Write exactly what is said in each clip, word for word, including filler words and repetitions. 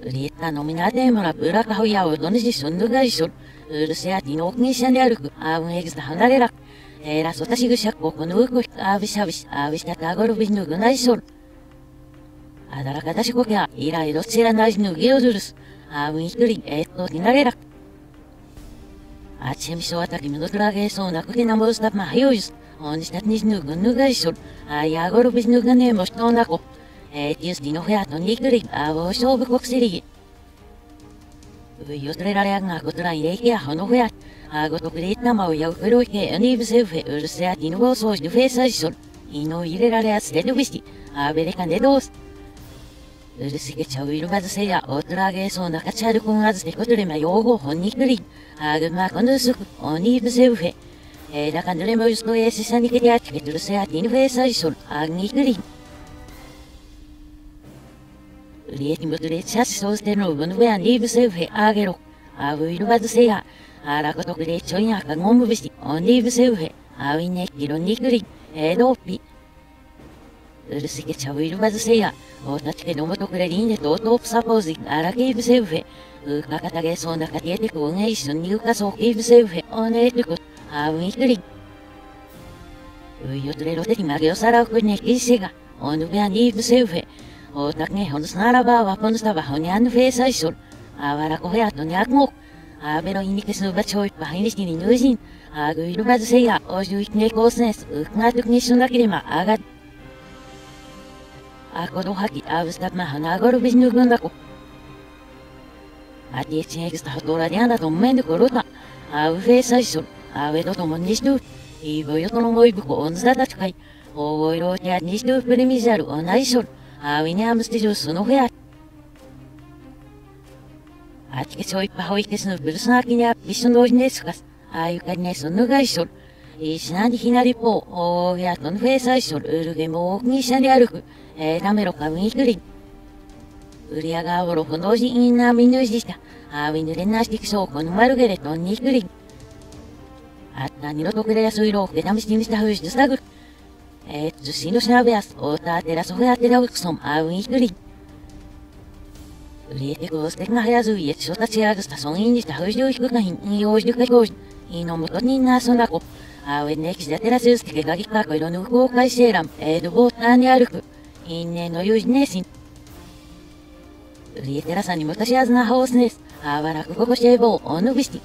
Riittää nominaatioimalla pyöräkahuja tonisi sunnugaisur. Yrsiät inoknisan järky aamueksista hanarera. Eera sotasigusia koko nuukut aavisavis aavista tagorubis nugunaisur. Adarakatashi kokea ira idotsira nais nugiodurus. Aamuikuri eetto tinarera. Atsemisoataki minutrage soonakute namostat mahjujus. Onnistat nis nugun nugaisur. Aajagorubis nuganemos tonako. Etius dinoheaton nikuri aavosoobu koksirigi. Ujotrerareanga kotra irekia honoheat. Agotokriitnama ujaukuruike anibseufe urseat inuvosoos dufesaisur. Ino irerareat stedubisti. Aberekan dedos. Ursike chauirubazuseya otrage soonakacharukun azte kotrema yogo honnikuri. Aguma kondusuku onibseufe. Edakanduremo usto esisanikiria chiketurseat inufesaisur. Agnikuri. Rieti mutureetsas soosteno ubunuvean liibseufe agero. Avuirubazuseya. Arakotokreetsoya kangomubisi onibseufe. Awinek ironikuri. Edopi. Ursike chauirubazuseya. Otachke nomotokurerine totop saposi. Arakibseufe. Ukakatage soonakatiete kuunge sunniukasokibseufe. Onetukut. Awikuri. Uyotreroteki magiosarakunekisega. Onuvean liibseufe. Otakne honsnaraba waponstava honyan fesaisur. Avarakoheat onyakmok. Abero inikesnuba choy pahinisni nuzin. Aguirubazuseya ojuikne kosnes. Uknatuknishundakirima agad. Akodohaki avstapma hanagorubis nugundako. Atietsegsta hotoradiana tommendu koruta. Avfesaisur. Avedo tomonnishdu. Iboyotonomoibuko onzdatachkai. Ovoirotiat nishdu primizaru onaisur. Awiniamstijus sunoheat. Atkesoi pahoikesnu bursnakinia pisundojneskas. Ayukadne sunugaisur. Isnadi hinaripo oheaton fesaisur. Urugemo oknishani aruku. Eramero kawikuri. Uriaga oro honoji inna minujista. Awinurenashtikso konumarugere tonnikuri. Atta nirotokureya suiro kedamstinista hujdustagur. Et zusinosnabeas ota terasoheatera uksom awikuri. Uriete kostekna heazu yetsotachiagusta soninista hujduikukahin iojdukakosh. Inomutoninna sonako. Awenekisdaterasus kegagika koironuku kaiseram edubotani aruku. Inne no yujnesin. Urietera ni mutashiazna hosnes. Avaraku kokoshebo onubisti.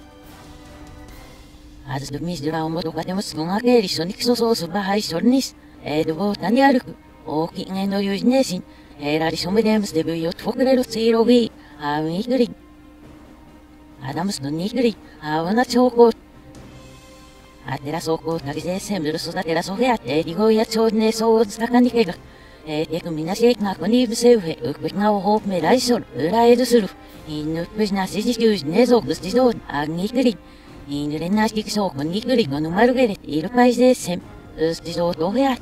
Azdumisdura omotokatemos kungakeri soniksosos bahai sornis. Edubotani aruku. Oki inne no yujnesin. Erari somedems debuyot fokureru tsirogi. Awikuri. Adams no nikuri. Awana choko. Atera soko tagise semduru sotatera soheat. Edigoya chodne so stakanikega. Etekumina na konibseuhe ukbekna ohop me raisor. Ura edusuru. Inupusna sisiskus nezokustidod. Agnikuri. Inurenashtikso konnikuri konumarugere. Irupais sem. Ustidod oheat.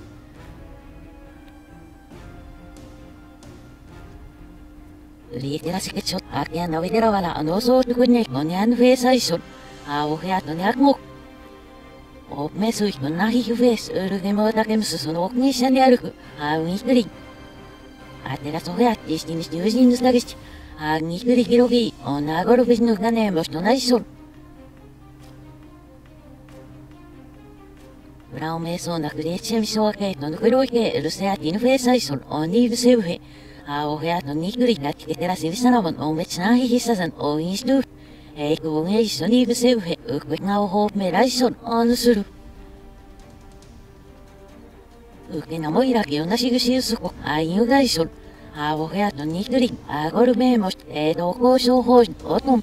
Urietera sikechot. Akia navidera wala anoso tukune konyan fesaisor. Aoheat onyakmok. Opmesuik nahi hufes urugemo takemus sunoknishani aruku. Awikuri. Atera soheat istinis nyuzinus dagist. Agnikuri hirogi. Onagorubis nugane mostonaisor. Uraomeso nakurechem shoake nonukuroike ruseat inufesaisor onibseuhe. Aoheat onikuri gatiketera sivisanavon omechnahi hisazan oinshdu. Eikuvunge sonibseuhe ukbekna ohop me raisor onusuru. Ukenamoiraki onashigusiusuko ayugaisor. Aoheat onikuri agorubemos edokosho hoj otom.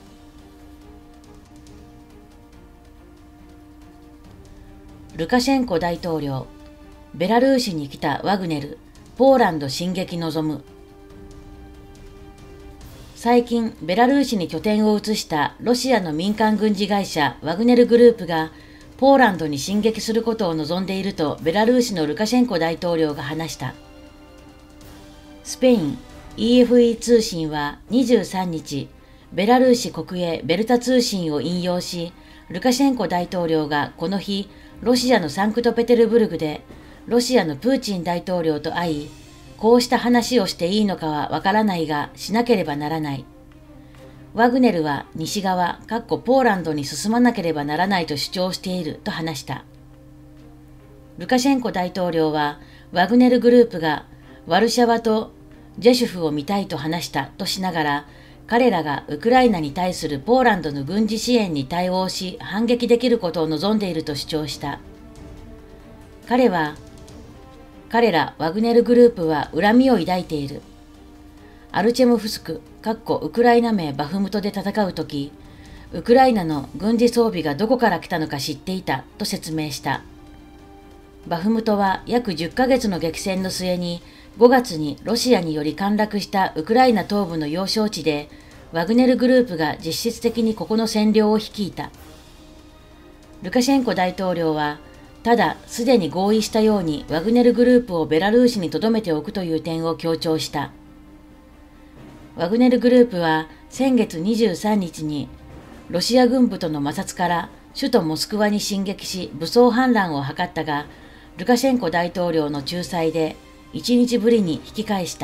ルカシェンコ大統領、ベラルーシに来たワグネル、ポーランド進撃望む。最近、ベラルーシに拠点を移したロシアの民間軍事会社ワグネルグループがポーランドに進撃することを望んでいるとベラルーシのルカシェンコ大統領が話した。スペイン イーエフイー 通信はにじゅうさんにち、ベラルーシ国営ベルタ通信を引用し、ルカシェンコ大統領がこの日、ロシアのサンクトペテルブルクでロシアのプーチン大統領と会い、 こうした話をしていいのかはわからないが、しなければならない。ワグネルは西側、かっこポーランドに進まなければならないと主張していると話した。ルカシェンコ大統領は、ワグネルグループがワルシャワとジェシュフを見たいと話したとしながら、彼らがウクライナに対するポーランドの軍事支援に対応し反撃できることを望んでいると主張した。彼は、彼らワグネルグループは恨みを抱いている。アルチェムフスク、かっこウクライナ名バフムトで戦うとき、ウクライナの軍事装備がどこから来たのか知っていたと説明した。バフムトは約じゅっかげつの激戦の末にごがつにロシアにより陥落したウクライナ東部の要衝地で、ワグネルグループが実質的にここの占領を率いた。ルカシェンコ大統領は、ただすでに合意したようにワグネルグループをベラルーシに留めておくという点を強調した。ワグネルグループは先月にじゅうさんにちにロシア軍部との摩擦から首都モスクワに進撃し武装反乱を図ったが、ルカシェンコ大統領の仲裁でいちにちぶりに引き返した。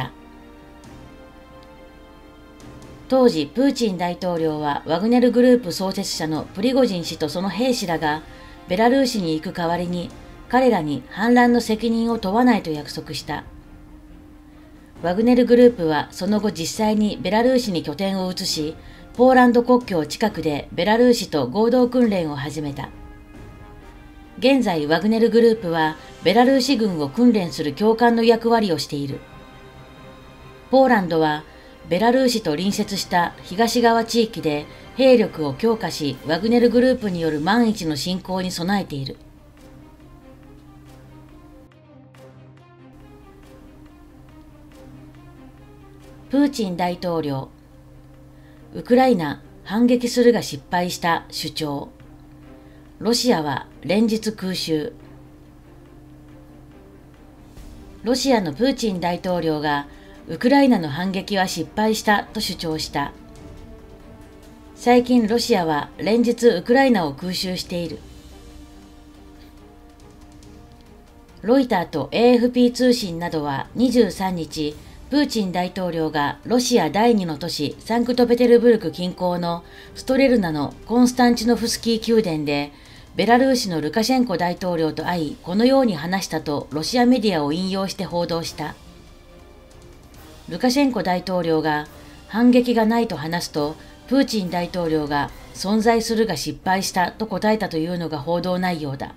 当時、プーチン大統領はワグネルグループ創設者のプリゴジン氏とその兵士らがベラルーシに行く代わりに彼らに反乱の責任を問わないと約束した。ワグネルグループはその後実際にベラルーシに拠点を移し、ポーランド国境近くでベラルーシと合同訓練を始めた。現在ワグネルグループはベラルーシ軍を訓練する教官の役割をしている。ポーランドはベラルーシと隣接した東側地域で兵力を強化し、ワグネルグループによる万一の侵攻に備えている。プーチン大統領、ウクライナ反撃するが失敗した主張。ロシアは連日空襲。ロシアのプーチン大統領がウクライナの反撃は失敗したと主張した。最近ロシアは連日ウクライナを空襲している。ロイターと エーエフピー 通信などはにじゅうさんにち、プーチン大統領がロシア第二の都市サンクトペテルブルク近郊のストレルナのコンスタンチノフスキー宮殿でベラルーシのルカシェンコ大統領と会い、このように話したとロシアメディアを引用して報道した。ルカシェンコ大統領が反撃がないと話すと、プーチン大統領が存在するが失敗したと答えたというのが報道内容だ。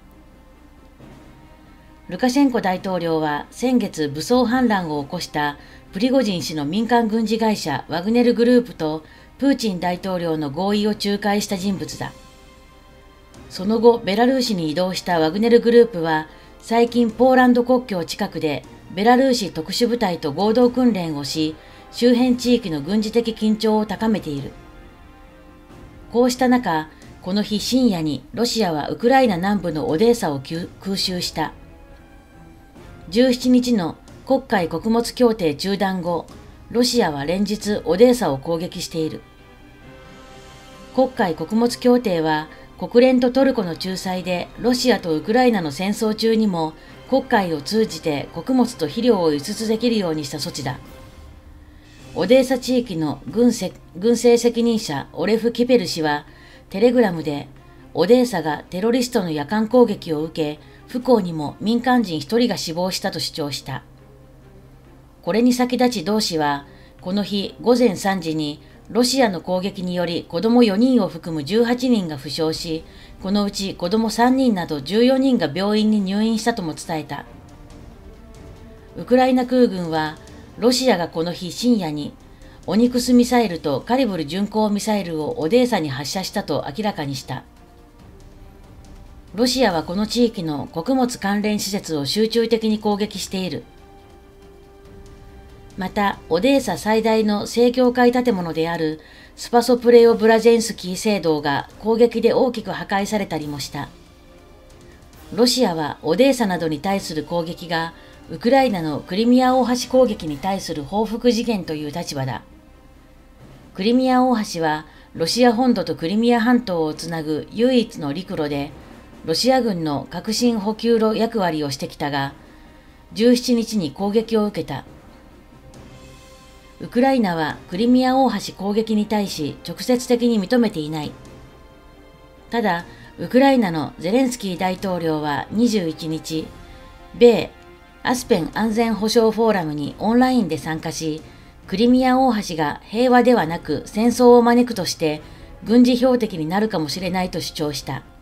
ルカシェンコ大統領は先月武装反乱を起こしたプリゴジン氏の民間軍事会社ワグネルグループとプーチン大統領の合意を仲介した人物だ。その後、ベラルーシに移動したワグネルグループは最近ポーランド国境近くでベラルーシ特殊部隊と合同訓練をし、周辺地域の軍事的緊張を高めている。こうした中、この日深夜にロシアはウクライナ南部のオデーサを空襲した。じゅうしちにちの黒海穀物協定中断後、ロシアは連日オデーサを攻撃している。黒海穀物協定は国連とトルコの仲裁でロシアとウクライナの戦争中にも黒海を通じて穀物と肥料を輸出できるようにした措置だ。オデーサ地域の軍せ軍政責任者オレフ・キペル氏はテレグラムでオデーサがテロリストの夜間攻撃を受け、不幸にも民間人ひとりが死亡したと主張した。これに先立ち同氏は、この日ごぜんさんじにロシアの攻撃により子供よにんを含むじゅうはちにんが負傷し、このうち子供さんにんなどじゅうよにんが病院に入院したとも伝えた。ウクライナ空軍は、ロシアがこの日深夜にオニクスミサイルとカリブル巡航ミサイルをオデーサに発射したと明らかにした。ロシアはこの地域の穀物関連施設を集中的に攻撃している。また、オデーサ最大の正教会建物であるスパソプレオブラジェンスキー聖堂が攻撃で大きく破壊されたりもした。ロシアはオデーサなどに対する攻撃がウクライナのクリミア大橋攻撃に対する報復事件という立場だ。クリミア大橋はロシア本土とクリミア半島をつなぐ唯一の陸路で、ロシア軍の革新補給路役割をしてきたが、じゅうしちにちに攻撃を受けた。 ウクライナはクリミア大橋攻撃に対し直接的に認めていない。ただ、ウクライナのゼレンスキー大統領はにじゅういちにち、米アスペン安全保障フォーラムにオンラインで参加し、クリミア大橋が平和ではなく戦争を招くとして軍事標的になるかもしれないと主張した。